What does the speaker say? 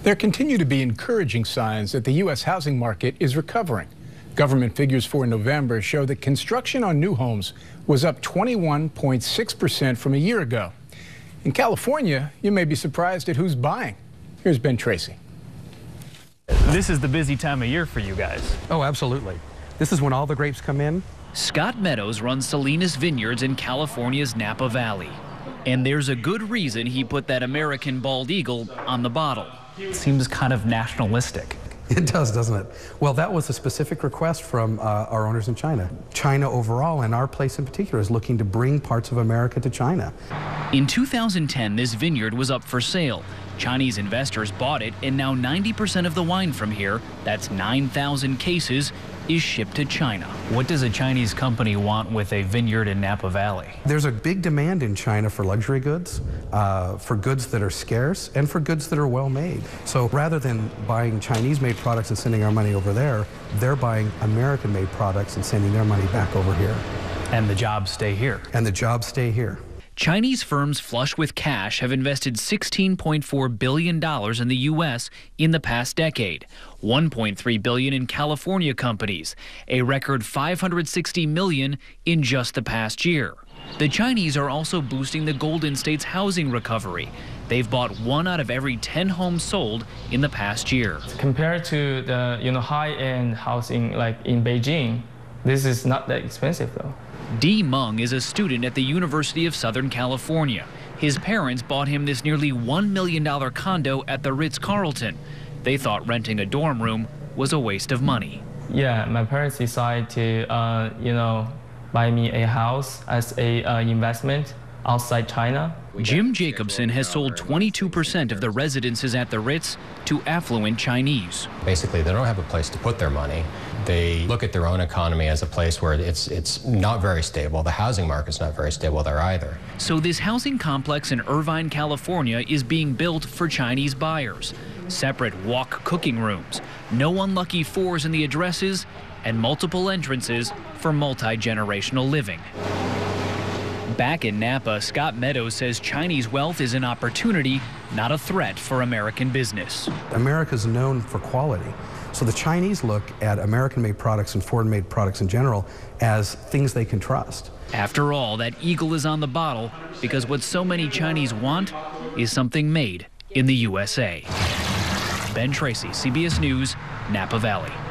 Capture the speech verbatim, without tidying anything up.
There continue to be encouraging signs that the U S housing market is recovering. Government figures for November show that construction on new homes was up twenty-one point six percent from a year ago. In California, you may be surprised at who's buying. Here's Ben Tracy. This is the busy time of year for you guys. Oh, absolutely. This is when all the grapes come in. Scott Meadows runs Salinas Vineyards in California's Napa Valley. And there's a good reason he put that American bald eagle on the bottle. It seems kind of nationalistic. It does, doesn't it? Well, that was a specific request from uh, our owners in China. China overall, and our place in particular, is looking to bring parts of America to China. In two thousand ten, this vineyard was up for sale. Chinese investors bought it, and now ninety percent of the wine from here, that's nine thousand cases, is shipped to China. What does a Chinese company want with a vineyard in Napa Valley? There's a big demand in China for luxury goods, uh, for goods that are scarce, and for goods that are well made. So rather than buying Chinese-made products and sending our money over there, they're buying American-made products and sending their money back over here. And the jobs stay here. And the jobs stay here. Chinese firms flush with cash have invested sixteen point four billion dollars in the U S in the past decade, one point three billion dollars in California companies, a record five hundred sixty million dollars in just the past year. The Chinese are also boosting the Golden State's housing recovery. They've bought one out of every ten homes sold in the past year. Compared to the you know high-end housing like in Beijing, this is not that expensive though. Dee Meng is a student at the University of Southern California. His parents bought him this nearly one million dollar condo at the Ritz-Carlton. They thought renting a dorm room was a waste of money. Yeah, my parents decided to, uh, you know, buy me a house as a uh, investment outside China. Jim Jacobson has sold twenty-two percent of the residences at the Ritz to affluent Chinese. Basically, they don't have a place to put their money. They look at their own economy as a place where it's it's not very stable. The housing market's not very stable there either. So this housing complex in Irvine, California is being built for Chinese buyers. Separate walk cooking rooms, no unlucky fours in the addresses, and multiple entrances for multi-generational living. Back in Napa, Scott Meadows says Chinese wealth is an opportunity, not a threat for American business. America's known for quality. So the Chinese look at American-made products and foreign-made products in general as things they can trust. After all, that eagle is on the bottle because what so many Chinese want is something made in the U S A. Ben Tracy, C B S News, Napa Valley.